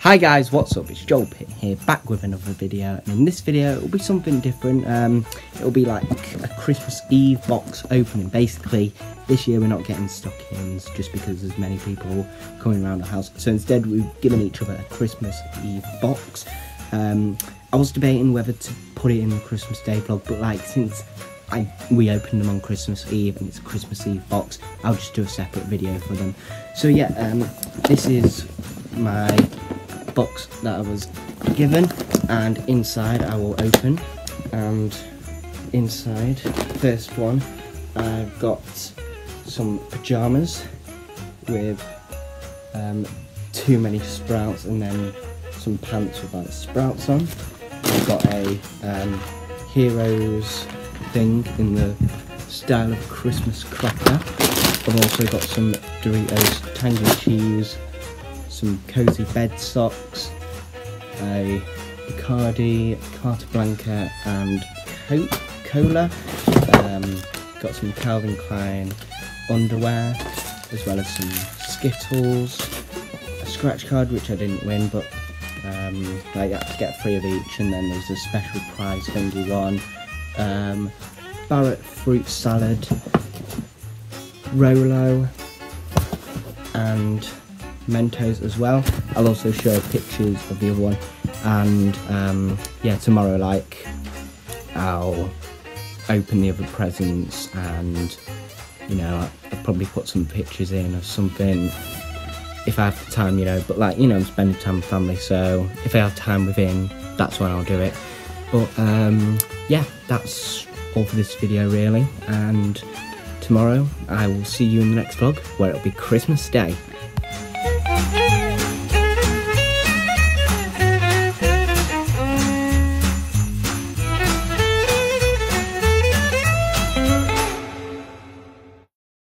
Hi guys, what's up? It's Joel Pitt here, back with another video, and in this video it'll be something different. It'll be like a Christmas Eve box opening. Basically, this year we're not getting stockings just because there's many people coming around the house, so instead we've given each other a Christmas Eve box. I was debating whether to put it in the Christmas Day vlog, but like since we opened them on Christmas Eve and it's a Christmas Eve box, I'll just do a separate video for them. So yeah, this is my box that I was given, and inside I will open, and inside, first one, I've got some pyjamas with too many sprouts, and then some pants with like sprouts on. I've got a Heroes thing in the style of Christmas cracker. I've also got some Doritos Tangy Cheese, some cozy bed socks, a Bacardi, Carta Blanca and Cola. Got some Calvin Klein underwear, as well as some Skittles, a scratch card which I didn't win, but I had to get 3 of each, and then there's a special prize thingy one, Barrett fruit salad, Rolo, and Mentos as well. I'll also show pictures of the other one, and yeah, tomorrow I'll open the other presents, and you know, I'll probably put some pictures in of something if I have the time, you know, but like, you know, I'm spending time with family, so if I have time within, that's when I'll do it. But yeah, that's all for this video really, and tomorrow I will see you in the next vlog where it'll be Christmas Day.